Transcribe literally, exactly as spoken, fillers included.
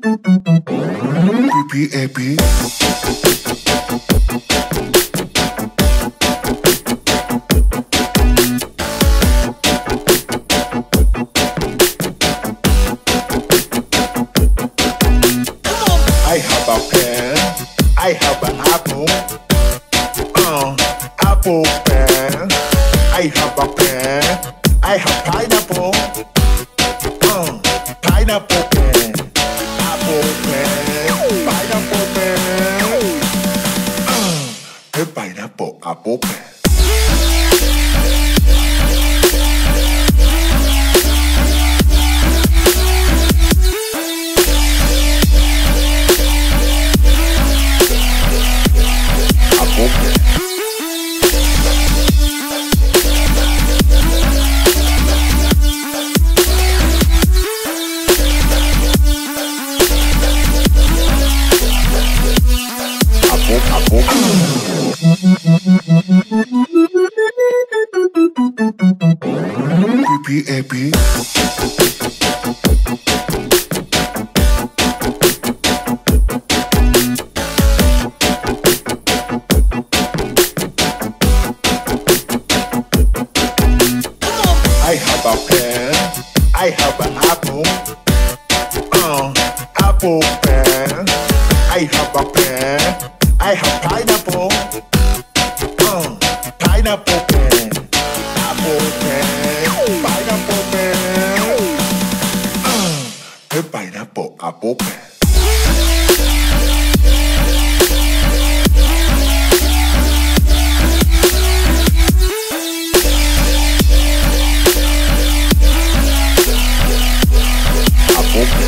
P A P. I have a pen, I have an apple, uh, apple pen. I have a pen, I have pineapple, uh, pineapple pen, apple pen, pineapple pen, uh, a pineapple apple pen. P A P. I have a pen, I have an apple, uh, apple pen. I have a pen, I have pineapple, uh, pineapple pen, apple pen, pineapple pen, uh, a pineapple apple pen. Apple pen.